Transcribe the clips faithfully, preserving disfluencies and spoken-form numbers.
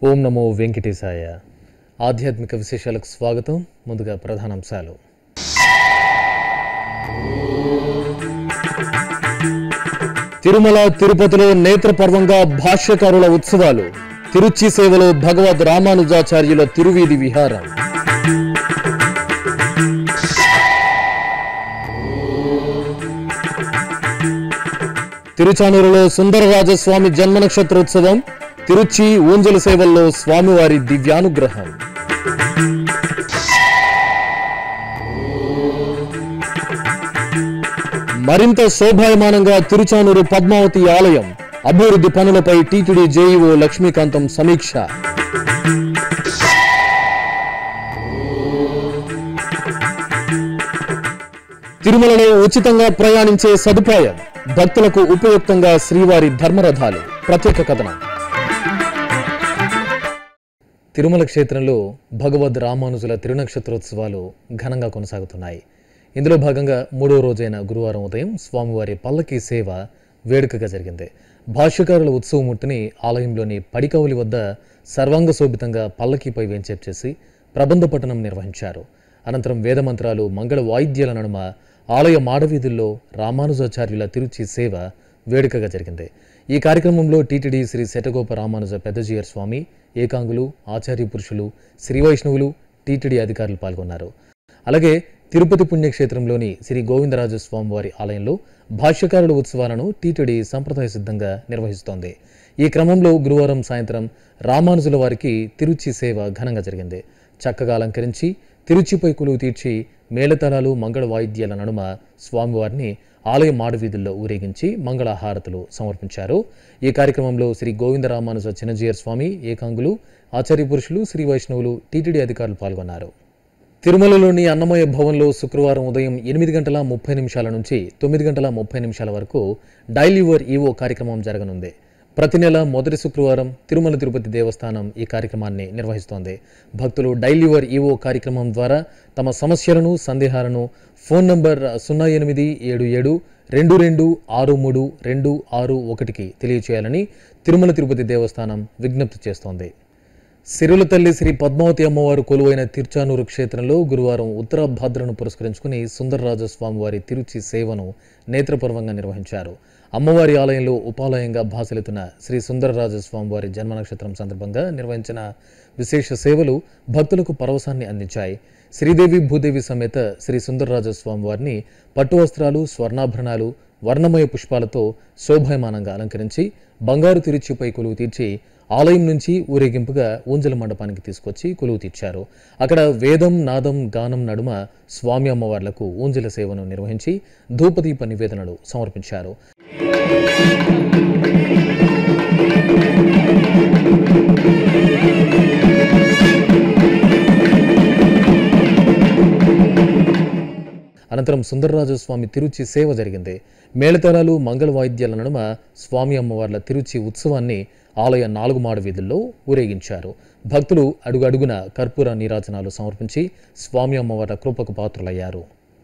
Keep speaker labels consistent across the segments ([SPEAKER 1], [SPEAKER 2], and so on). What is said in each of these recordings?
[SPEAKER 1] ఓం నమో వెంకటేశాయ. ఆధ్యాత్మిక విశేషాలకు స్వాగతం. ముందుగా ప్రధానాంశాలు. తిరుమల తిరుపతిలో నేత్రపర్వంగా భాష్యకారుల ఉత్సవాలు. తిరుచి సేవలో భగవద్ రామానుజాచార్యుల తిరువీధి విహారం. తిరుచానూరులో సుందరరాజస్వామి జన్మ నక్షత్రోత్సవం. తిరుచి ఊంజల సేవల్లో స్వామివారి దివ్యానుగ్రహం. మరింత శోభాయమానంగా తిరుచానూరు పద్మావతి ఆలయం. అభివృద్ధి పనులపై టీటీడీ జేఈఓ లక్ష్మీకాంతం సమీక్ష. తిరుమలలో ఉచితంగా ప్రయాణించే సదుపాయం. భక్తులకు ఉపయుక్తంగా శ్రీవారి ధర్మరథాలు. ప్రత్యేక కథనం. తిరుమల క్షేత్రంలో భగవద్ రామానుజుల తిరునక్షత్రోత్సవాలు ఘనంగా కొనసాగుతున్నాయి. ఇందులో భాగంగా మూడో రోజైన గురువారం ఉదయం స్వామివారి పల్లకీ సేవ వేడుకగా జరిగింది. భాష్యకారుల ఉత్సవమూర్తిని ఆలయంలోని పడికౌలి వద్ద సర్వాంగ శోభితంగా పల్లకీపై వేంచేపు చేసి ప్రబంధ పఠనం నిర్వహించారు. అనంతరం వేదమంత్రాలు, మంగళ వాయిద్యాల నడుమ ఆలయ మాడవీధుల్లో రామానుజాచార్యుల తిరుచి సేవ వేడుకగా జరిగింది. ఈ కార్యక్రమంలో టీటీడీ శ్రీ శటగోప రామానుజ పెద్దజీయర్ స్వామి, ఏకాంగులు, ఆచార్య పురుషులు, శ్రీ వైష్ణవులు, టీటీడీ అధికారులు పాల్గొన్నారు. అలాగే తిరుపతి పుణ్యక్షేత్రంలోని శ్రీ గోవిందరాజస్వామి వారి ఆలయంలో భాష్యకారుల ఉత్సవాలను టీటీడీ సంప్రదాయ సిద్ధంగా నిర్వహిస్తోంది. ఈ క్రమంలో గురువారం సాయంత్రం రామానుజుల వారికి తిరుచి సేవ ఘనంగా జరిగింది. చక్కగా అలంకరించి తిరుచిపై కొలువు తీర్చి మేళతాళాలు, మంగళ వాయిద్యాల నడుమ స్వామివారిని ఆలయ మాడవీధుల్లో ఊరేగించి మంగళహారతులు సమర్పించారు. ఈ కార్యక్రమంలో శ్రీ గోవిందరామానుజ చిన్నజీయర్ స్వామి, ఏకాంగులు, ఆచార్య పురుషులు, శ్రీ వైష్ణవులు, టీటీడీ అధికారులు పాల్గొన్నారు. తిరుమలలోని అన్నమయ్య భవన్లో శుక్రవారం ఉదయం ఎనిమిది గంటల ముప్పై నిమిషాల నుంచి తొమ్మిది గంటల ముప్పై నిమిషాల వరకు డైల్ యువర్ ఈవో కార్యక్రమం జరగనుంది. ప్రతి నెల మొదటి శుక్రవారం తిరుమల తిరుపతి దేవస్థానం ఈ కార్యక్రమాన్ని నిర్వహిస్తోంది. భక్తులు డైల్ యువర్ ఈవో కార్యక్రమం ద్వారా తమ సమస్యలను, సందేహాలను ఫోన్ నంబర్ సున్నా ఎనిమిది ఏడు ఏడు రెండు రెండు ఆరు మూడు రెండు ఆరు ఒకటికి తెలియచేయాలని తిరుమల తిరుపతి దేవస్థానం విజ్ఞప్తి చేస్తోంది. సిరుల తల్లి శ్రీ పద్మావతి అమ్మవారు కొలువైన తిరుచానూరు క్షేత్రంలో గురువారం ఉత్తరాభాద్రను పురస్కరించుకుని సుందరరాజస్వామి వారి తిరుచి సేవను నేత్రపర్వంగా నిర్వహించారు. అమ్మవారి ఆలయంలో ఉపాలయంగా భాసలుతున్న శ్రీ సుందరరాజస్వామి వారి జన్మ నక్షత్రం సందర్భంగా నిర్వహించిన విశేష సేవలు భక్తులకు పరవశాన్ని అందించాయి. శ్రీదేవి భూదేవి సమేత శ్రీ సుందరరాజస్వామి వారిని పట్టు వస్త్రాలు, స్వర్ణాభరణాలు, వర్ణమయ పుష్పాలతో శోభాయమానంగా అలంకరించి బంగారు తిరుచిపై కొలువు తీర్చి ఆలయం నుంచి ఊరేగింపుగా ఊంజల మండపానికి తీసుకొచ్చి కొలువు తీర్చారు. అక్కడ వేదం, నాదం, గానం నడుమ స్వామి అమ్మవార్లకు ఊంజల సేవను నిర్వహించి ధూపదీప నివేదనలు సమర్పించారు. అనంతరం సుందరరాజస్వామి తిరుచి సేవ జరిగింది. మేళతాళాలు, మంగళ వాయిద్యాల నడుమ స్వామి అమ్మవార్ల తిరుచి ఉత్సవాన్ని ఆలయ నాలుగు మాడ వీధుల్లో ఊరేగించారు. భక్తులు అడుగడుగున కర్పూర నీరాజనాలు సమర్పించి స్వామి అమ్మవార్ల కృపకు పాత్రులయ్యారు.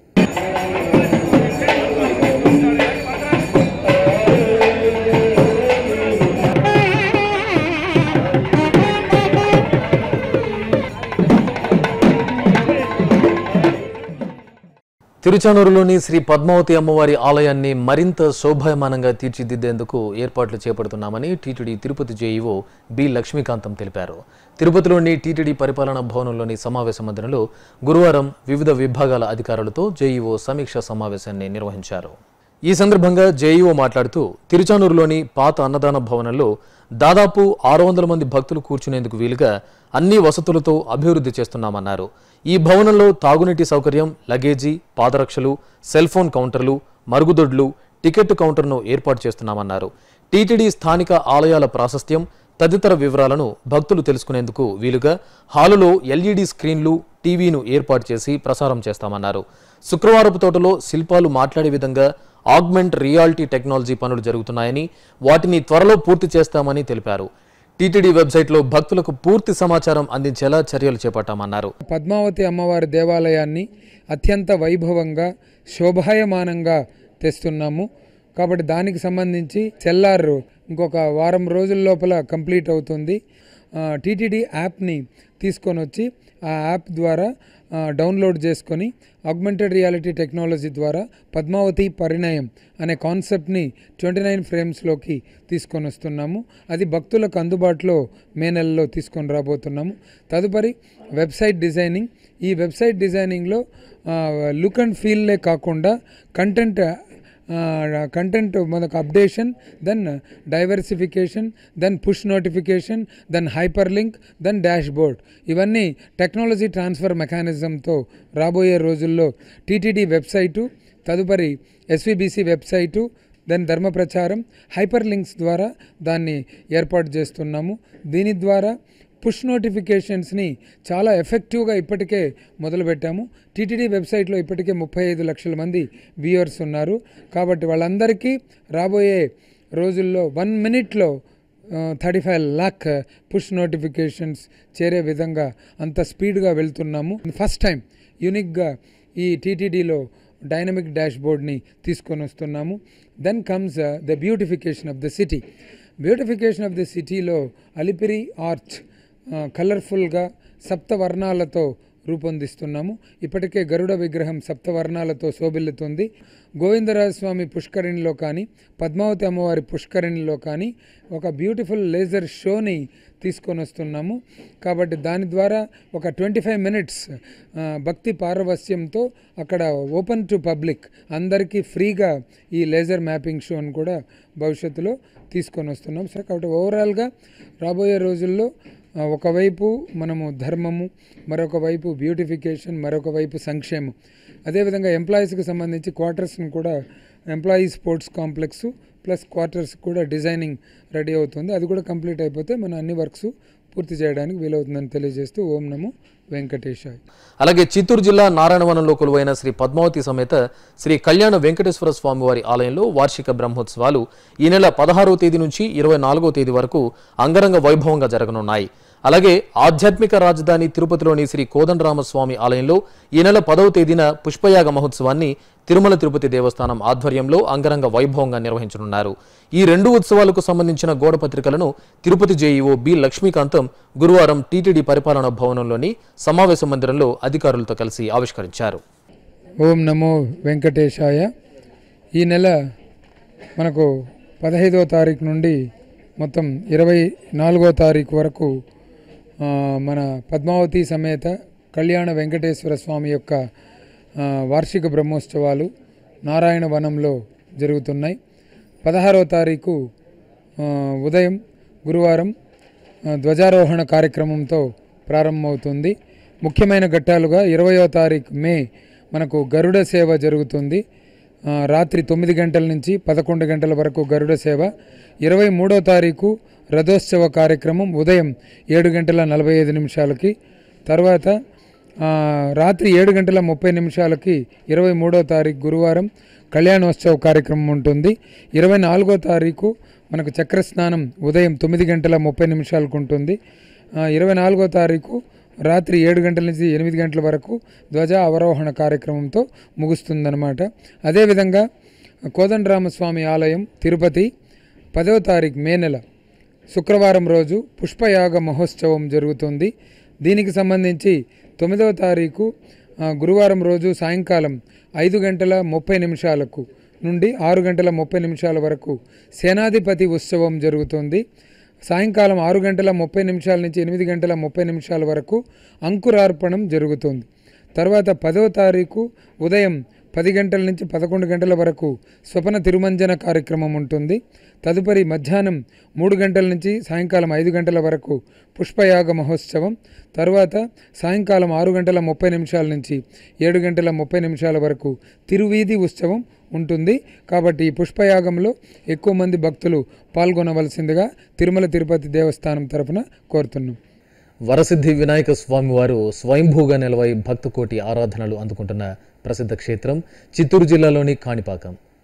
[SPEAKER 1] తిరుచానూరులోని శ్రీ పద్మావతి అమ్మవారి ఆలయాన్ని మరింత శోభాయమానంగా తీర్చిదిద్దేందుకు ఏర్పాట్లు చేపడుతున్నామని TTD Tirupati JEO B Lakshmikantham తెలిపారు. తిరుపతిలోని టీటీడీ పరిపాలనా భవనంలోని సమావేశ మందిరంలో గురువారం వివిధ విభాగాల అధికారులతో జేఈఓ సమీక్షా సమావేశాన్ని నిర్వహించారు. ఈ సందర్భంగా జేఈఓ మాట్లాడుతూ తిరుచానూరులోని పాత అన్నదాన భవనంలో దాదాపు ఆరు వందల మంది భక్తులు కూర్చునేందుకు వీలుగా అన్ని వసతులతో అభివృద్ధి చేస్తున్నామన్నారు. ఈ భవనంలో తాగునీటి సౌకర్యం, లగేజీ, పాదరక్షలు, సెల్ ఫోన్ కౌంటర్లు, మరుగుదొడ్లు, టికెట్ కౌంటర్ను ఏర్పాటు చేస్తున్నామన్నారు. టీటీడీ స్థానిక ఆలయాల ప్రాశస్త్యం తదితర వివరాలను భక్తులు తెలుసుకునేందుకు వీలుగా హాలులో ఎల్ఈడీ స్క్రీన్లు, టీవీను ఏర్పాటు చేసి ప్రసారం చేస్తామన్నారు. శుక్రవారపు తోటలో శిల్పాలు మాట్లాడే విధంగా ఆగ్మెంట్ రియాలిటీ టెక్నాలజీ పనులు జరుగుతున్నాయని, వాటిని త్వరలో పూర్తి చేస్తామని తెలిపారు. టీటీడీ వెబ్సైట్లో భక్తులకు పూర్తి సమాచారం అందించేలా చర్యలు చేపట్టామన్నారు.
[SPEAKER 2] పద్మావతి అమ్మవారి దేవాలయాన్ని అత్యంత వైభవంగా, శోభాయమానంగా తెస్తున్నాము. కాబట్టి దానికి సంబంధించి సెల్లార్ ఇంకొక వారం రోజుల లోపల కంప్లీట్ అవుతుంది. టీటీడీ యాప్ని తీసుకొని వచ్చి ఆ యాప్ ద్వారా డౌన్లోడ్ చేసుకొని ఆగ్మెంటెడ్ రియాలిటీ టెక్నాలజీ ద్వారా పద్మావతి పరిణయం అనే కాన్సెప్ట్ని ట్వంటీ నైన్ ఫ్రేమ్స్లోకి తీసుకొని వస్తున్నాము. అది భక్తులకు అందుబాటులో మే నెలలో తీసుకొని రాబోతున్నాము. తదుపరి వెబ్సైట్ డిజైనింగ్. ఈ వెబ్సైట్ డిజైనింగ్లో లుక్ అండ్ ఫీల్లే కాకుండా కంటెంట్ కంటెంట్ మనకు updation, then diversification, then push notification, then hyper link, then dash board, ఇవన్నీ టెక్నాలజీ ట్రాన్స్ఫర్ మెకానిజంతో రాబోయే రోజుల్లో టీటీడీ వెబ్సైటు, తదుపరి ఎస్వీబీసీ వెబ్సైటు, దెన్ ధర్మ ప్రచారం, హైపర్ లింక్స్ ద్వారా దాన్ని ఏర్పాటు చేస్తున్నాము. దీని ద్వారా పుష్ నోటిఫికేషన్స్ని చాలా ఎఫెక్టివ్గా ఇప్పటికే మొదలుపెట్టాము. టీటీడీ వెబ్సైట్లో ఇప్పటికే ముప్పై ఐదు లక్షల మంది వ్యూయర్స్ ఉన్నారు. కాబట్టి వాళ్ళందరికీ రాబోయే రోజుల్లో వన్ మినిట్లో thirty five lakh push notifications చేరే విధంగా అంత స్పీడ్గా వెళ్తున్నాము. ఫస్ట్ టైం యూనిక్గా ఈ టీటీడీలో డైనమిక్ డాష్ బోర్డ్ని తీసుకొని వస్తున్నాము. Then comes the beautification of the city. Beautification of the సిటీలో అలిపిరి ఆర్చ్ కలర్ఫుల్గా సప్తవర్ణాలతో రూపొందిస్తున్నాము. ఇప్పటికే గరుడ విగ్రహం సప్తవర్ణాలతో శోభిల్లుతుంది. గోవిందరాజస్వామి పుష్కరిణిలో కానీ, పద్మావతి అమ్మవారి పుష్కరిణిలో కానీ ఒక బ్యూటిఫుల్ లేజర్ షోని తీసుకొని వస్తున్నాము. కాబట్టి దాని ద్వారా ఒక ట్వంటీ ఫైవ్ మినిట్స్ భక్తి పారవస్యంతో అక్కడ ఓపెన్ టు పబ్లిక్ అందరికీ ఫ్రీగా ఈ లేజర్ మ్యాపింగ్ షోని కూడా భవిష్యత్తులో తీసుకొని వస్తున్నాం. సో కాబట్టి ఓవరాల్గా రాబోయే రోజుల్లో ఒకవైపు మనము ధర్మము, మరొక వైపు బ్యూటిఫికేషన్, మరొక వైపు సంక్షేమం. అదేవిధంగా ఎంప్లాయీస్కి సంబంధించి క్వార్టర్స్ని కూడా employee sports complex plus quarters కూడా డిజైనింగ్ రెడీ అవుతుంది. అది కూడా కంప్లీట్ అయిపోతే మన అన్ని వర్క్స్ పూర్తి చేయడానికి వీలవుతుందని తెలియజేస్తూ ఓం నమో వెంకటేశాయ.
[SPEAKER 1] అలాగే చిత్తూరు జిల్లా నారాయణవనంలో కొలువైన శ్రీ పద్మావతి సమేత శ్రీ కళ్యాణ వెంకటేశ్వర స్వామివారి ఆలయంలో వార్షిక బ్రహ్మోత్సవాలు ఈ నెల పదహారవ తేదీ నుంచి ఇరవై నాలుగవ తేదీ వరకు అంగరంగ వైభవంగా జరగనున్నాయి. అలాగే ఆధ్యాత్మిక రాజధాని తిరుపతిలోని శ్రీ కోదండరామస్వామి ఆలయంలో ఈ నెల పదవ తేదీన పుష్పయాగ మహోత్సవాన్ని తిరుమల తిరుపతి దేవస్థానం ఆధ్వర్యంలో అంగరంగ వైభవంగా నిర్వహించనున్నారు. ఈ రెండు ఉత్సవాలకు సంబంధించిన గోడ పత్రికలను తిరుపతి జేఈఓ బి లక్ష్మీకాంతం గురువారం టీటీడీ పరిపాలనా భవనంలోని సమావేశ మందిరంలో అధికారులతో కలిసి ఆవిష్కరించారు.
[SPEAKER 2] ఓం నమో వెంకటేశాయ. ఈ నెల మనకు పదహైదవ తారీఖు నుండి మొత్తం ఇరవై నాలుగో తారీఖు వరకు మన పద్మావతి సమేత కళ్యాణ వెంకటేశ్వర స్వామి యొక్క వార్షిక బ్రహ్మోత్సవాలు నారాయణ వనంలో జరుగుతున్నాయి. పదహారవ తారీఖు ఉదయం గురువారం ధ్వజారోహణ కార్యక్రమంతో ప్రారంభమవుతుంది. ముఖ్యమైన ఘట్టాలుగా ఇరవయో తారీఖు మే మనకు గరుడ సేవ జరుగుతుంది. రాత్రి తొమ్మిది గంటల నుంచి పదకొండు గంటల వరకు గరుడ సేవ. ఇరవై మూడో తారీఖు రథోత్సవ కార్యక్రమం ఉదయం ఏడు గంటల నలభై ఐదు నిమిషాలకి. తర్వాత రాత్రి ఏడు గంటల ముప్పై నిమిషాలకి ఇరవై మూడో తారీఖు గురువారం కళ్యాణోత్సవ కార్యక్రమం ఉంటుంది. ఇరవై నాలుగో తారీఖు మనకు చక్రస్నానం ఉదయం తొమ్మిది గంటల ముప్పై నిమిషాలకు ఉంటుంది. ఇరవై నాలుగో తారీఖు రాత్రి ఏడు గంటల నుంచి ఎనిమిది గంటల వరకు ధ్వజ అవరోహణ కార్యక్రమంతో ముగుస్తుందన్నమాట. అదేవిధంగా కోదండరామస్వామి ఆలయం తిరుపతి పదవ తారీఖు మే నెల శుక్రవారం రోజు పుష్పయాగ మహోత్సవం జరుగుతుంది. దీనికి సంబంధించి తొమ్మిదవ తారీఖు గురువారం రోజు సాయంకాలం ఐదు గంటల ముప్పై నిమిషాలకు నుండి ఆరు గంటల ముప్పై నిమిషాల వరకు సేనాధిపతి ఉత్సవం జరుగుతుంది. సాయంకాలం ఆరు గంటల ముప్పై నిమిషాల నుంచి ఎనిమిది గంటల ముప్పై నిమిషాల వరకు అంకురార్పణం జరుగుతుంది. తర్వాత పదవ తారీఖు ఉదయం పది గంటల నుంచి పదకొండు గంటల వరకు స్వప్న తిరుమంజన కార్యక్రమం ఉంటుంది. తదుపరి మధ్యాహ్నం మూడు గంటల నుంచి సాయంకాలం ఐదు గంటల వరకు పుష్పయాగ మహోత్సవం. తర్వాత సాయంకాలం ఆరు గంటల ముప్పై నిమిషాల నుంచి ఏడు గంటల ముప్పై నిమిషాల వరకు తిరువీధి ఉత్సవం ఉంటుంది. కాబట్టి ఈ పుష్పయాగంలో ఎక్కువ మంది భక్తులు పాల్గొనవలసిందిగా తిరుమల తిరుపతి దేవస్థానం తరఫున కోరుతున్నాం.
[SPEAKER 1] వరసిద్ధి వినాయక స్వామివారు స్వయంభూగా నిలవై భక్తకోటి ఆరాధనలు అందుకుంటున్న ప్రసిద్ధ క్షేత్రం చిత్తూరు జిల్లాలోని కాణిపాకం.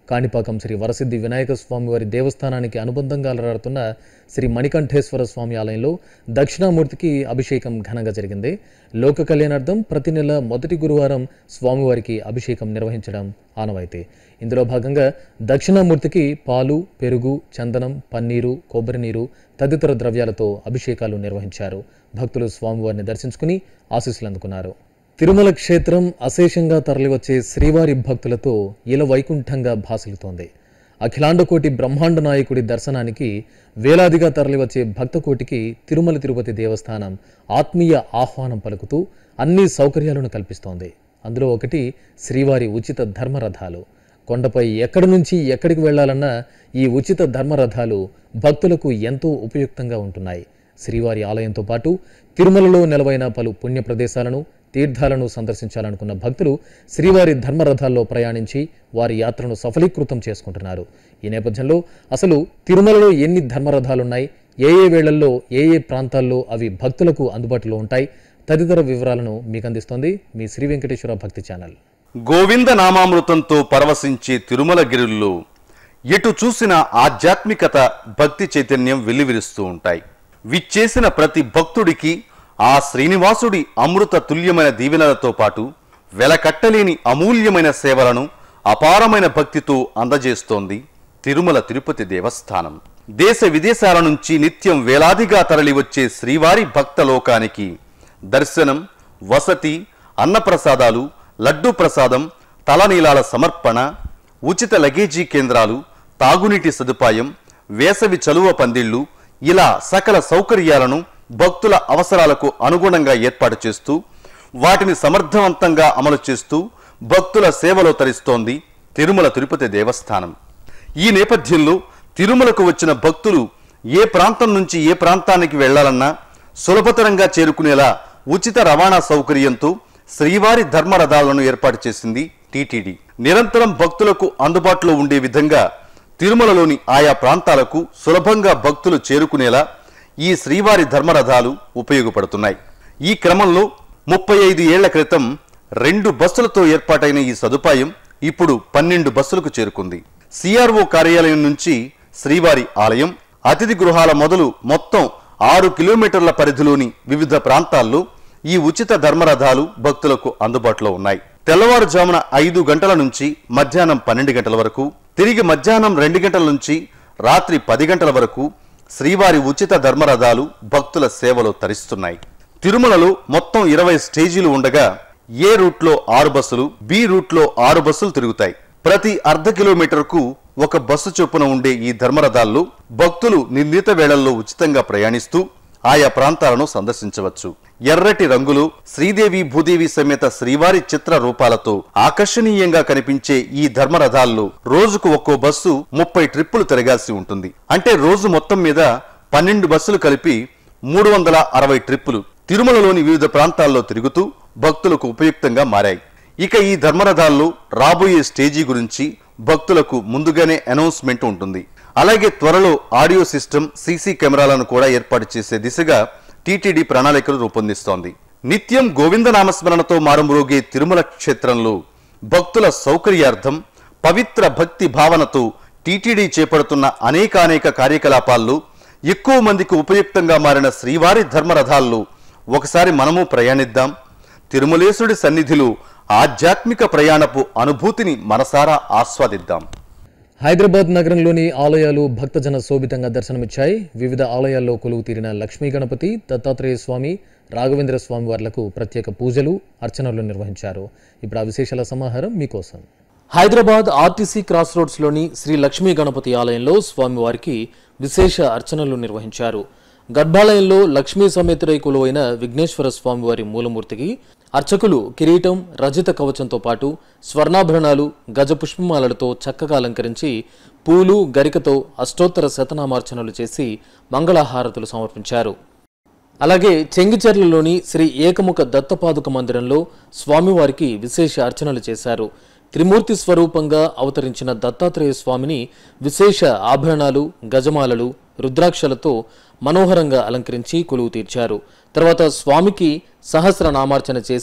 [SPEAKER 1] కాణిపాకం శ్రీ వరసిద్ధి వినాయక స్వామి వారి దేవస్థానానికి అనుబంధంగా అలరాడుతున్న శ్రీ మణికంఠేశ్వర స్వామి ఆలయంలో దక్షిణామూర్తికి అభిషేకం ఘనంగా జరిగింది. లోక కళ్యాణార్థం ప్రతి నెల మొదటి గురువారం స్వామివారికి అభిషేకం నిర్వహించడం ఆనవాయితీ. ఇందులో భాగంగా దక్షిణామూర్తికి పాలు, పెరుగు, చందనం, పన్నీరు, కొబ్బరి నీరు తదితర ద్రవ్యాలతో అభిషేకాలు నిర్వహించారు. భక్తులు స్వామివారిని దర్శించుకుని ఆశీస్సులు అందుకున్నారు. తిరుమల క్షేత్రం అశేషంగా తరలివచ్చే శ్రీవారి భక్తులతో ఇల వైకుంఠంగా భాసిల్లుతోంది. అఖిలాండకోటి బ్రహ్మాండ నాయకుడి దర్శనానికి వేలాదిగా తరలివచ్చే భక్తకోటికి తిరుమల తిరుపతి దేవస్థానం ఆత్మీయ ఆహ్వానం పలుకుతూ అన్ని సౌకర్యాలను కల్పిస్తోంది. అందులో ఒకటి శ్రీవారి ఉచిత ధర్మరథాలు. కొండపై ఎక్కడి నుంచి ఎక్కడికి వెళ్లాలన్నా ఈ ఉచిత ధర్మరథాలు భక్తులకు ఎంతో ఉపయుక్తంగా ఉంటున్నాయి. శ్రీవారి ఆలయంతో పాటు తిరుమలలో నెలవైన పలు పుణ్య ప్రదేశాలను, తీర్థాలను సందర్శించాలనుకున్న భక్తులు శ్రీవారి ధర్మరథాల్లో ప్రయాణించి వారి యాత్రను సఫలీకృతం చేసుకుంటున్నారు. ఈ నేపథ్యంలో అసలు తిరుమలలో ఎన్ని ధర్మరథాలున్నాయి, ఏ ఏ వేళల్లో ఏ ఏ ప్రాంతాల్లో అవి భక్తులకు అందుబాటులో ఉంటాయి తదితర వివరాలను మీకు అందిస్తోంది మీ శ్రీ వెంకటేశ్వర భక్తి ఛానల్.
[SPEAKER 3] గోవింద నామామృతంతో పరవశించే తిరుమల గిరుల్లో ఎటు చూసిన ఆధ్యాత్మికత, భక్తి చైతన్యం వెల్లివిరుస్తూ ఉంటాయి. విచ్చేసిన ప్రతి భక్తుడికి ఆ శ్రీనివాసుడి అమృత తుల్యమైన దీవెనలతో పాటు వెలకట్టలేని అమూల్యమైన సేవలను అపారమైన భక్తితో అందజేస్తోంది తిరుమల తిరుపతి దేవస్థానం. దేశ విదేశాల నుంచి నిత్యం వేలాదిగా తరలివచ్చే శ్రీవారి భక్త లోకానికి దర్శనం, వసతి, అన్నప్రసాదాలు, లడ్డూ ప్రసాదం, తలనీలాల సమర్పణ, ఉచిత లగేజీ కేంద్రాలు, తాగునీటి సదుపాయం, వేసవి చలువ పందిళ్లు ఇలా సకల సౌకర్యాలను భక్తుల అవసరాలకు అనుగుణంగా ఏర్పాటు చేస్తూ వాటిని సమర్థవంతంగా అమలు చేస్తూ భక్తుల సేవలో తరిస్తోంది తిరుమల తిరుపతి దేవస్థానం. ఈ నేపథ్యంలో తిరుమలకు వచ్చిన భక్తులు ఏ ప్రాంతం నుంచి ఏ ప్రాంతానికి వెళ్లాలన్నా సులభతరంగా చేరుకునేలా ఉచిత రవాణా సౌకర్యంతో శ్రీవారి ధర్మరథాలను ఏర్పాటు చేసింది టీటీడీ. నిరంతరం భక్తులకు అందుబాటులో ఉండే విధంగా తిరుమలలోని ఆయా ప్రాంతాలకు సులభంగా భక్తులు చేరుకునేలా ఈ శ్రీవారి ధర్మరథాలు ఉపయోగపడుతున్నాయి. ఈ క్రమంలో ముప్పై ఐదు ఏళ్ల క్రితం రెండు బస్సులతో ఏర్పాటైన ఈ సదుపాయం ఇప్పుడు పన్నెండు బస్సులకు చేరుకుంది. సిఆర్ఓ కార్యాలయం నుంచి శ్రీవారి ఆలయం, అతిథి గృహాల మొదలు మొత్తం ఆరు కిలోమీటర్ల పరిధిలోని వివిధ ప్రాంతాల్లో ఈ ఉచిత ధర్మరథాలు భక్తులకు అందుబాటులో ఉన్నాయి. తెల్లవారుజామున ఐదు గంటల నుంచి మధ్యాహ్నం పన్నెండు గంటల వరకు, తిరిగి మధ్యాహ్నం రెండు గంటల నుంచి రాత్రి పది గంటల వరకు శ్రీవారి ఉచిత ధర్మరథాలు భక్తుల సేవలో తరిస్తున్నాయి. తిరుమలలో మొత్తం ఇరవై స్టేజీలు ఉండగా ఏ రూట్లో ఆరు బస్సులు, బి రూట్లో ఆరు బస్సులు తిరుగుతాయి. ప్రతి అర్ధ కిలోమీటర్కు ఒక బస్సు చొప్పున ఉండే ఈ ధర్మరథాల్లో భక్తులు నిర్ణీత వేళల్లో ఉచితంగా ప్రయాణిస్తూ ఆయా ప్రాంతాలను సందర్శించవచ్చు. ఎర్రటి రంగులు, శ్రీదేవి భూదేవి సమేత శ్రీవారి చిత్ర రూపాలతో ఆకర్షణీయంగా కనిపించే ఈ ధర్మరథాల్లో రోజుకు ఒక్కో బస్సు ముప్పై ట్రిప్పులు తిరగాల్సి ఉంటుంది. అంటే రోజు మొత్తం మీద పన్నెండు బస్సులు కలిపి మూడు వందల అరవై ట్రిప్పులు తిరుమలలోని వివిధ ప్రాంతాల్లో తిరుగుతూ భక్తులకు ఉపయుక్తంగా మారాయి. ఇక ఈ ధర్మరథాల్లో రాబోయే స్టేజీ గురించి భక్తులకు ముందుగానే అనౌన్స్మెంట్ ఉంటుంది. అలాగే త్వరలో ఆడియో సిస్టమ్, సీసీ కెమెరాలను కూడా ఏర్పాటు చేసే దిశగా టీటీడీ ప్రణాళికలు రూపొందిస్తోంది. నిత్యం గోవింద నామస్మరణతో మారుమ్రోగే తిరుమల క్షేత్రంలో భక్తుల సౌకర్యార్థం పవిత్ర భక్తి భావనతో టీటీడీ చేపడుతున్న అనేకానేక కార్యకలాపాల్లో ఎక్కువ మందికి ఉపయుక్తంగా మారిన శ్రీవారి ధర్మరథాల్లో ఒకసారి మనము ప్రయాణిద్దాం. తిరుమలేశుడి సన్నిధిలో ఆధ్యాత్మిక ప్రయాణపు అనుభూతిని మనసారా ఆస్వాదిద్దాం.
[SPEAKER 1] హైదరాబాద్ నగరంలోని ఆలయాలు భక్తజన శోభితంగా దర్శనమిచ్చాయి. వివిధ ఆలయాల్లో కొలువు తీరిన లక్ష్మీ గణపతి, దత్తాత్రేయ స్వామి, రాఘవేంద్ర స్వామి వార్లకు ప్రత్యేక పూజలు, అర్చనలు నిర్వహించారు. ఇప్పుడు ఆ విశేషాల సమాహారం మీకోసం. హైదరాబాద్ ఆర్టీసీ క్రాస్ రోడ్స్లోని శ్రీ లక్ష్మీ గణపతి ఆలయంలో స్వామివారికి విశేష అర్చనలు నిర్వహించారు. గర్భాలయంలో లక్ష్మీ సమేతుడై కొలువైన విఘ్నేశ్వర స్వామివారి మూలమూర్తికి అర్చకులు కిరీటం, రజిత కవచంతో పాటు స్వర్ణాభరణాలు, గజపుష్పమాలలతో చక్కగా అలంకరించి పూలు, గరికతో అష్టోత్తర శతనామార్చనలు చేసి మంగళహారతులు సమర్పించారు. అలాగే చెంగిచెర్లలోని శ్రీ ఏకముఖ దత్తపాదుక మందిరంలో స్వామివారికి విశేష అర్చనలు చేశారు. త్రిమూర్తి స్వరూపంగా అవతరించిన దత్తాత్రేయ స్వామిని విశేష ఆభరణాలు, గజమాలలు, రుద్రాక్షలతో మనోహరంగా అలంకరించి కొలువు తీర్చారు. తర్వాత స్వామికి సహస్ర నామార్చన చేసి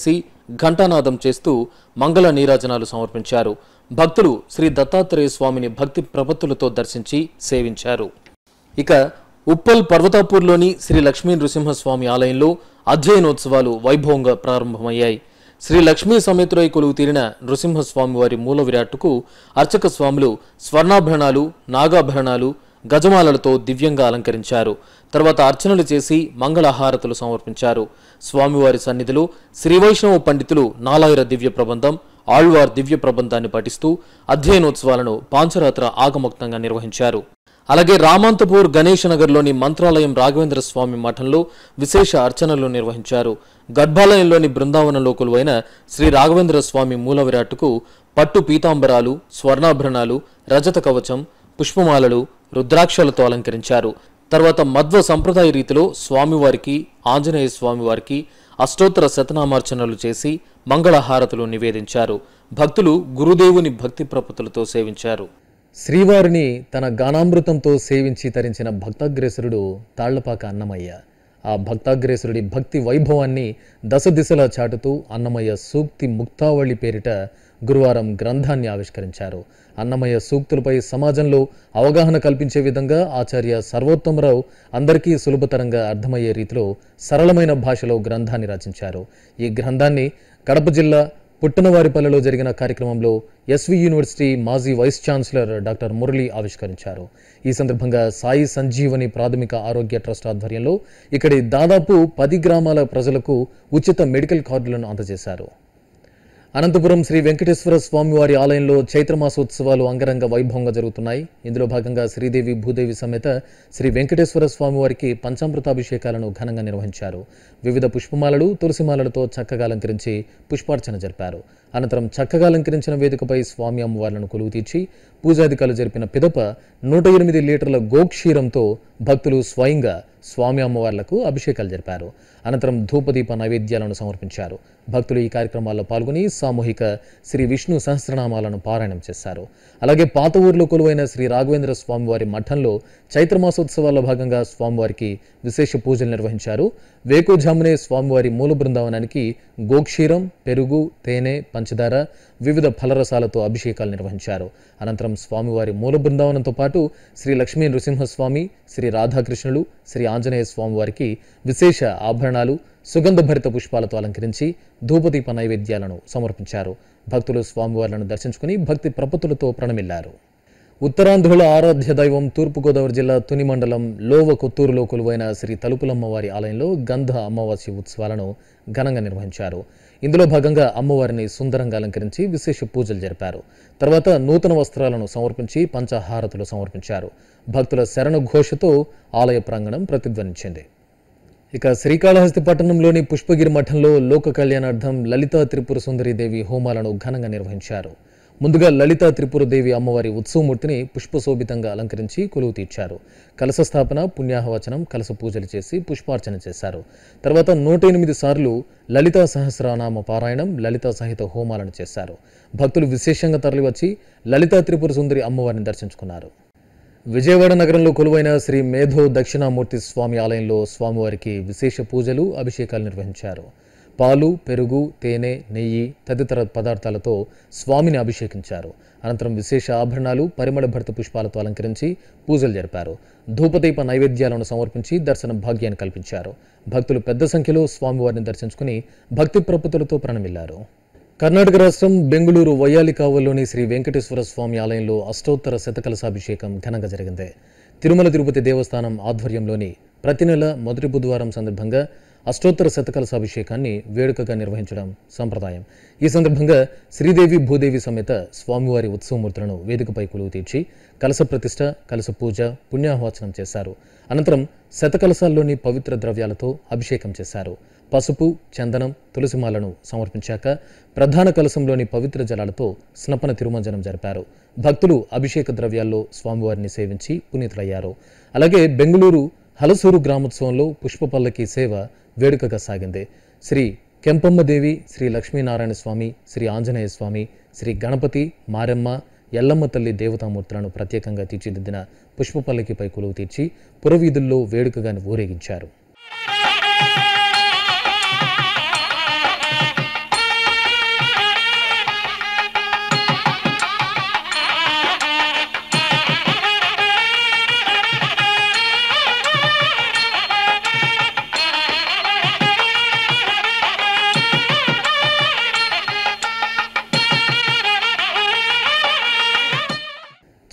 [SPEAKER 1] ఘంటానాదం చేస్తూ మంగళ నీరాజనాలు సమర్పించారు. భక్తులు శ్రీ దత్తాత్రేయ స్వామిని భక్తి ప్రపత్తులతో దర్శించి సేవించారు. ఇక ఉప్పల్ పర్వతాపూర్లోని శ్రీ లక్ష్మీ నృసింహస్వామి ఆలయంలో అధ్యయనోత్సవాలు వైభవంగా ప్రారంభమయ్యాయి. శ్రీ లక్ష్మీ సమేతురై కొలువు తీరిన నృసింహస్వామి వారి మూల విరాట్టుకు అర్చక స్వాములు స్వర్ణాభరణాలు, నాగాభరణాలు, గజమాలలతో దివ్యంగా అలంకరించారు. తర్వాత అర్చనలు చేసి మంగళహారతులు సమర్పించారు. స్వామివారి సన్నిధిలో శ్రీవైష్ణవ పండితులు నాలాయిర దివ్య ప్రబంధం, ఆళ్వార్ దివ్య ప్రబంధాన్ని పఠిస్తూ అధ్యయనోత్సవాలను పాంచరాత్ర ఆగమోక్తంగా నిర్వహించారు. అలాగే రామాంతపూర్ గణేష్ నగర్లోని మంత్రాలయం రాఘవేంద్ర స్వామి మఠంలో విశేష అర్చనలు నిర్వహించారు. గర్భాలయంలోని బృందావనంలో కొలువైన శ్రీ రాఘవేంద్ర స్వామి మూల విరాట్టుకు పట్టు పీతాంబరాలు, స్వర్ణాభరణాలు, రజత కవచం, పుష్పమాలలు, రుద్రాక్షలతో అలంకరించారు. తర్వాత మధ్వ సంప్రదాయ రీతిలో స్వామివారికి, ఆంజనేయ స్వామివారికి అష్టోత్తర శతనామార్చనలు చేసి మంగళహారతులు నివేదించారు. భక్తులు గురుదేవుని భక్తి ప్రపత్తులతో సేవించారు.
[SPEAKER 4] శ్రీవారిని తన గానామృతంతో సేవించి తరించిన భక్తాగ్రేసరుడు తాళ్లపాక అన్నమయ్య. ఆ భక్తాగ్రేసరుడి భక్తి వైభవాన్ని దశ దిశలా చాటుతూ అన్నమయ్య సూక్తి ముక్తావళి పేరిట గురువారం గ్రంథాన్ని ఆవిష్కరించారు. అన్నమయ్య సూక్తులపై సమాజంలో అవగాహన కల్పించే విధంగా ఆచార్య సర్వోత్తమరావు అందరికీ సులభతరంగా అర్థమయ్యే రీతిలో సరళమైన భాషలో గ్రంథాన్ని రచించారు. ఈ గ్రంథాన్ని కడప జిల్లా పుట్టనవారిపల్లెలో జరిగిన కార్యక్రమంలో ఎస్వి యూనివర్సిటీ మాజీ వైస్ ఛాన్సలర్ డాక్టర్ మురళి ఆవిష్కరించారు. ఈ సందర్భంగా సాయి సంజీవని ప్రాథమిక ఆరోగ్య ట్రస్ట్ ఆధ్వర్యంలో ఇక్కడి దాదాపు పది గ్రామాల ప్రజలకు ఉచిత మెడికల్ కార్డులను అందజేశారు. అనంతపురం శ్రీ వెంకటేశ్వర స్వామివారి ఆలయంలో చైత్రమాసోత్సవాలు అంగరంగ వైభవంగా జరుగుతున్నాయి. ఇందులో భాగంగా శ్రీదేవి భూదేవి సమేత శ్రీ వెంకటేశ్వర స్వామివారికి పంచామృతాభిషేకాలను ఘనంగా నిర్వహించారు. వివిధ పుష్పమాలలు, తులసిమాలలతో చక్కగా అలంకరించి పుష్పార్చన జరిపారు. అనంతరం చక్కగా అలంకరించిన వేదికపై స్వామి అమ్మవార్లను కొలువు తీర్చి పూజాధికారులు జరిపిన పిదప నూట ఎనిమిది లీటర్ల గోక్షీరంతో భక్తులు స్వయంగా స్వామి అమ్మవార్లకు అభిషేకాలు జరిపారు. అనంతరం ధూపదీప నైవేద్యాలను సమర్పించారు. భక్తులు ఈ కార్యక్రమాల్లో పాల్గొని సామూహిక శ్రీ విష్ణు సహస్రనామాలను పారాయణం చేశారు. అలాగే పాత ఊర్లో కొలువైన శ్రీ రాఘవేంద్ర స్వామివారి మఠంలో చైత్రమాసోత్సవాల్లో భాగంగా స్వామివారికి విశేష పూజలు నిర్వహించారు. వేకుజామునే స్వామివారి మూల బృందావనానికి గోక్షీరం, పెరుగు, తేనె, పంచదార, వివిధ ఫలరసాలతో అభిషేకాలు నిర్వహించారు. అనంతరం స్వామివారి మూల బృందావనంతో పాటు శ్రీ లక్ష్మీ నృసింహస్వామి, శ్రీ రాధాకృష్ణులు, శ్రీ ఆంజనేయ స్వామివారికి విశేష ఆభరణాలు, సుగంధభరిత పుష్పాలతో అలంకరించి ధూపదీప నైవేద్యాలను సమర్పించారు. భక్తులు స్వామివార్లను దర్శించుకుని భక్తి ప్రపత్తులతో ప్రణమిల్లారు. ఉత్తరాంధ్రుల ఆరాధ్య దైవం తూర్పుగోదావరి జిల్లా తుని మండలం లోవ కొత్తూరులో కొలువైన శ్రీ తలుపులమ్మవారి ఆలయంలో గంధ అమావాస్య ఉత్సవాలను ఘనంగా నిర్వహించారు. ఇందులో భాగంగా అమ్మవారిని సుందరంగా అలంకరించి విశేష పూజలు జరిపారు. తర్వాత నూతన వస్త్రాలను సమర్పించి పంచహారతులు సమర్పించారు. భక్తుల శరణ ఘోషతో ఆలయ ప్రాంగణం ప్రతిధ్వనించింది. ఇక శ్రీకాళహస్తి పట్టణంలోని పుష్పగిరి మఠంలో లోక కళ్యాణార్థం లలితా త్రిపుర సుందరీదేవి హోమాలను ఘనంగా నిర్వహించారు. ముందుగా లలితా త్రిపురదేవి అమ్మవారి ఉత్సవమూర్తిని పుష్పశోభితంగా అలంకరించి కొలువు తీర్చారు. కలశ స్థాపన, పుణ్యాహవచనం, కలశ పూజలు చేసి పుష్పార్చన చేశారు. తర్వాత నూట ఎనిమిది సార్లు లలితా సహస్రనామ పారాయణం, లలితా సహిత హోమాలను చేశారు. భక్తులు విశేషంగా తరలివచ్చి లలితా త్రిపుర సుందరి అమ్మవారిని దర్శించుకున్నారు. విజయవాడ నగరంలో కొలువైన శ్రీ మేధో దక్షిణామూర్తి స్వామి ఆలయంలో స్వామివారికి విశేష పూజలు, అభిషేకాలు నిర్వహించారు. పాలు, పెరుగు, తేనె, నెయ్యి తదితర పదార్థాలతో స్వామిని అభిషేకించారు. అనంతరం విశేష ఆభరణాలు, పరిమళ భరిత పుష్పాలతో అలంకరించి పూజలు జరిపారు. ధూపదీప నైవేద్యాలను సమర్పించి దర్శన భాగ్యాన్ని కల్పించారు. భక్తులు పెద్ద సంఖ్యలో స్వామివారిని దర్శించుకుని భక్తి ప్రపత్తులతో ప్రణమిల్లారు. కర్ణాటక రాష్ట్రం బెంగుళూరు వయ్యాలికావల్లోని శ్రీ వెంకటేశ్వర స్వామి ఆలయంలో అష్టోత్తర శతకలశాభిషేకం ఘనంగా జరిగింది. తిరుమల తిరుపతి దేవస్థానం ఆధ్వర్యంలోని ప్రతి నెల మొదటి బుధవారం సందర్భంగా అష్టోత్తర శతకలశాభిషేకాన్ని వేడుకగా నిర్వహించడం సంప్రదాయం. ఈ సందర్భంగా శ్రీదేవి భూదేవి సమేత స్వామివారి ఉత్సవమూర్తులను వేదికపై కొలువు తీర్చి కలశ ప్రతిష్ఠ, కలశ పూజ, పుణ్యాహవచనం చేశారు. అనంతరం శతకలశాల్లోని పవిత్ర ద్రవ్యాలతో అభిషేకం చేశారు. పసుపు, చందనం, తులసిమాలను సమర్పించాక ప్రధాన కలశంలోని పవిత్ర జలాలతో స్నపన తిరుమంజనం జరిపారు. భక్తులు అభిషేక ద్రవ్యాల్లో స్వామివారిని సేవించి పునీతులయ్యారు. అలాగే బెంగుళూరు హలసూరు గ్రామోత్సవంలో పుష్పపల్లకి సేవ వేడుకగా సాగింది. శ్రీ కెంపమ్మదేవి, శ్రీ లక్ష్మీనారాయణ స్వామి, శ్రీ ఆంజనేయ స్వామి, శ్రీ గణపతి, మారెమ్మ, ఎల్లమ్మ తల్లి దేవతామూర్తులను ప్రత్యేకంగా తీర్చిదిద్దిన పుష్పపల్లకిపై కొలువు తీర్చి పురవీధుల్లో వేడుకగా ఊరేగించారు.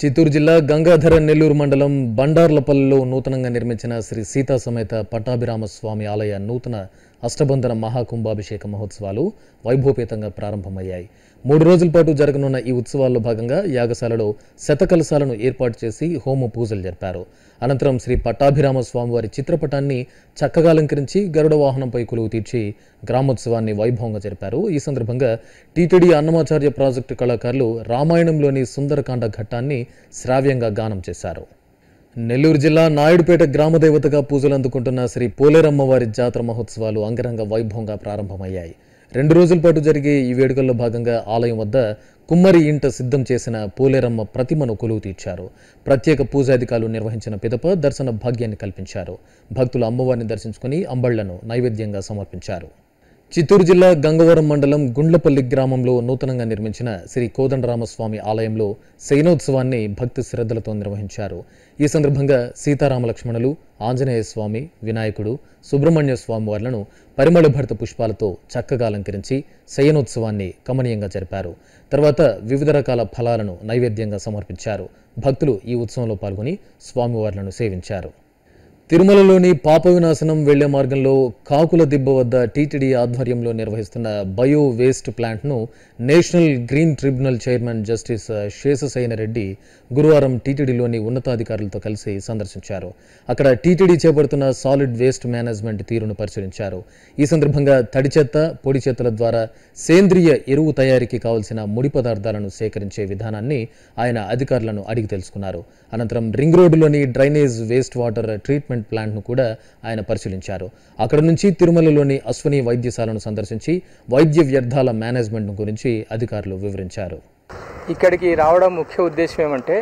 [SPEAKER 4] చిత్తూరు జిల్లా గంగాధర నెల్లూరు మండలం బండార్లపల్లిలో నూతనంగా నిర్మించిన శ్రీ సీతా సమేత పట్టాభిరామ స్వామి ఆలయ నూతన అష్టబంధన మహాకుంభాభిషేక మహోత్సవాలు వైభవపేతంగా ప్రారంభమయ్యాయి. మూడు రోజుల పాటు జరగనున్న ఈ ఉత్సవాల్లో భాగంగా యాగశాలలో శతకలశాలను ఏర్పాటు చేసి హోమ పూజలు జరిపారు. అనంతరం శ్రీ పట్టాభిరామ స్వామివారి చిత్రపటాన్ని చక్కగా అలంకరించి గరుడ వాహనంపై కొలువు తీర్చి గ్రామోత్సవాన్ని వైభవంగా జరిపారు. ఈ సందర్భంగా టీటీడీ అన్నమాచార్య ప్రాజెక్టు కళాకారులు రామాయణంలోని సుందరకాండ ఘట్టాన్ని శ్రావ్యంగా గానం చేశారు. నెల్లూరు జిల్లా నాయుడుపేట గ్రామదేవతగా పూజలు అందుకుంటున్న శ్రీ పోలేరమ్మవారి జాతర మహోత్సవాలు అంగరంగ వైభవంగా ప్రారంభమయ్యాయి. రెండు రోజుల పాటు జరిగే ఈ వేడుకల్లో భాగంగా ఆలయం వద్ద కుమ్మరి ఇంట సిద్ధం చేసిన పోలేరమ్మ ప్రతిమను కొలువు తీర్చారు. ప్రత్యేక పూజాధికారులు నిర్వహించిన పిదప దర్శన భాగ్యాన్ని కల్పించారు. భక్తులు అమ్మవారిని దర్శించుకుని అంబళ్లను నైవేద్యంగా సమర్పించారు. చిత్తూరు జిల్లా గంగవరం మండలం గుండ్లపల్లి గ్రామంలో నూతనంగా నిర్మించిన శ్రీ కోదండరామస్వామి ఆలయంలో శయనోత్సవాన్ని భక్తి శ్రద్ధలతో నిర్వహించారు. ఈ సందర్భంగా సీతారామ లక్ష్మణులు, ఆంజనేయ స్వామి, వినాయకుడు, సుబ్రహ్మణ్య స్వామి వార్లను పరిమళ భరిత పుష్పాలతో చక్కగా అలంకరించి శయనోత్సవాన్ని కమనీయంగా జరిపారు. తర్వాత వివిధ రకాల ఫలాలను నైవేద్యంగా సమర్పించారు. భక్తులు ఈ ఉత్సవంలో పాల్గొని స్వామివార్లను సేవించారు. తిరుమలలోని పాప వినాశనం వెళ్లే మార్గంలో కాకుల దిబ్బ వద్ద టీటీడీ ఆధ్వర్యంలో నిర్వహిస్తున్న బయో వేస్ట్ ప్లాంట్ను national green tribunal chairman justice Seshasayana Reddy గురువారం టీటీడీలోని ఉన్నతాధికారులతో కలిసి సందర్శించారు. అక్కడ టీటీడీ చేపడుతున్న సాలిడ్ వేస్ట్ మేనేజ్మెంట్ తీరును పరిశీలించారు. ఈ సందర్భంగా తడి చెత్త, పొడి చెత్తల ద్వారా సేంద్రియ ఎరువు తయారీకి కావలసిన ముడి పదార్థాలను సేకరించే విధానాన్ని ఆయన అధికారులను అడిగి తెలుసుకున్నారు. అనంతరం రింగ్ రోడ్డులోని డ్రైనేజ్ వేస్ట్ వాటర్ ట్రీట్మెంట్ ప్లాంట్ను కూడా ఆయన పరిశీలించారు. అక్కడ నుంచి తిరుమలలోని అశ్వని వైద్యశాలను సందర్శించి వైద్య వ్యర్థాల మేనేజ్మెంట్ గురించి అధికారులు వివరించారు.
[SPEAKER 5] ఇక్కడికి రావడం ముఖ్య ఉద్దేశం ఏమంటే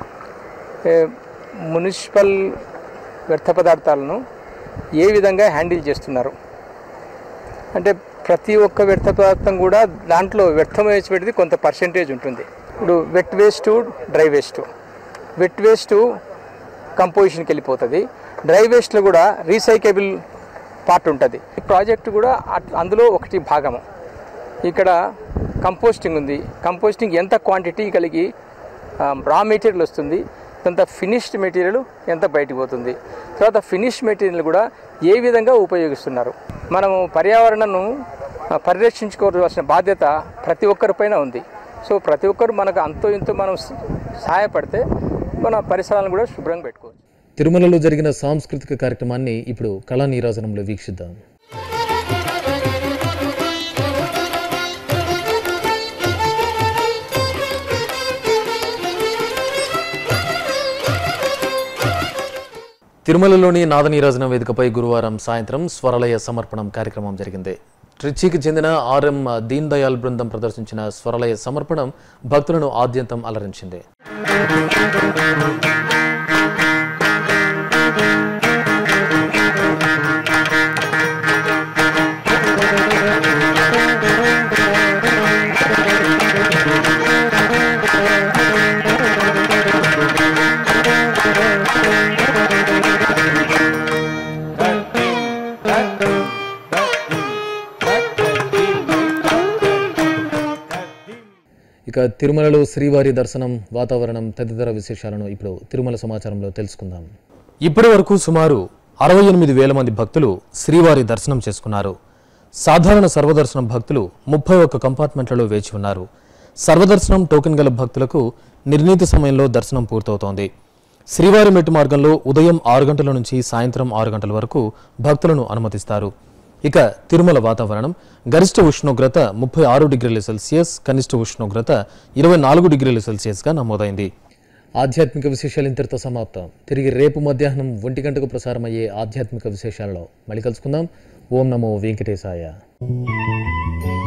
[SPEAKER 5] మున్సిపల్ వ్యర్థ పదార్థాలను ఏ విధంగా హ్యాండిల్ చేస్తున్నారు అంటే ప్రతి ఒక్క వ్యర్థ పదార్థం కూడా దాంట్లో వ్యర్థం వేసిపెట్టేది కొంత పర్సెంటేజ్ ఉంటుంది. ఇప్పుడు wet waste, dry waste. Wet waste కంపోజిషన్కి వెళ్ళిపోతుంది. డ్రై వేస్ట్లో కూడా రీసైకబుల్ పార్ట్ ఉంటుంది. ఈ ప్రాజెక్ట్ కూడా అందులో ఒకటి భాగము. ఇక్కడ కంపోస్టింగ్ ఉంది. కంపోస్టింగ్ ఎంత క్వాంటిటీ కలిగి రా మెటీరియల్ వస్తుంది, కొంత ఫినిష్డ్ మెటీరియల్ ఎంత బయటకు పోతుంది, తర్వాత ఫినిష్డ్ మెటీరియల్ కూడా ఏ విధంగా ఉపయోగిస్తున్నారు. మనము పర్యావరణను పరిరక్షించుకోవాల్సిన బాధ్యత ప్రతి ఒక్కరిపైన ఉంది. సో ప్రతి ఒక్కరు మనకు అంతో ఇంతో మనం సహాయపడితే మన పరిసరాలను కూడా శుభ్రంగా పెట్టుకోవచ్చు.
[SPEAKER 4] తిరుమలలో జరిగిన సాంస్కృతిక కార్యక్రమాన్ని ఇప్పుడు కళా నీరాజనంలో వీక్షిద్దాం. తిరుమలలోని నాద నీరాజనం వేదికపై గురువారం సాయంత్రం స్వరలయ సమర్పణం కార్యక్రమం జరిగింది. ట్రిచీకి చెందిన ఆర్ఎం దీన్ దయాల్ బృందం ప్రదర్శించిన స్వరలయ సమర్పణం భక్తులను ఆద్యంతం అలరించింది. ఇక తిరుమలలో శ్రీవారి దర్శనం, వాతావరణం తదితర విశేషాలను ఇప్పుడు తిరుమల సమాచారంలో తెలుసుకుందాం. ఇప్పటి వరకు సుమారు అరవై ఎనిమిది వేల మంది భక్తులు శ్రీవారి దర్శనం చేసుకున్నారు. సాధారణ సర్వదర్శనం భక్తులు ముప్పై ఒక్క కంపార్ట్మెంట్లలో వేచి ఉన్నారు. సర్వదర్శనం టోకెన్ గల భక్తులకు నిర్ణీత సమయంలో దర్శనం పూర్తవుతోంది. శ్రీవారి మెట్టు మార్గంలో ఉదయం ఆరు గంటల నుంచి సాయంత్రం ఆరు గంటల వరకు భక్తులను అనుమతిస్తారు. ఇక తిరుమల వాతావరణం గరిష్ట ఉష్ణోగ్రత ముప్పై ఆరు డిగ్రీల సెల్సియస్, కనిష్ట ఉష్ణోగ్రత ఇరవై నాలుగు డిగ్రీల సెల్సియస్గా నమోదైంది. ఆధ్యాత్మిక విశేషాలు ఇంతటితో సమాప్తం. తిరిగి రేపు మధ్యాహ్నం ఒంటి గంటకు ప్రసారమయ్యే ఆధ్యాత్మిక విశేషాలలో మళ్ళీ కలుసుకుందాం. ఓం నమో వెంకటేశాయ.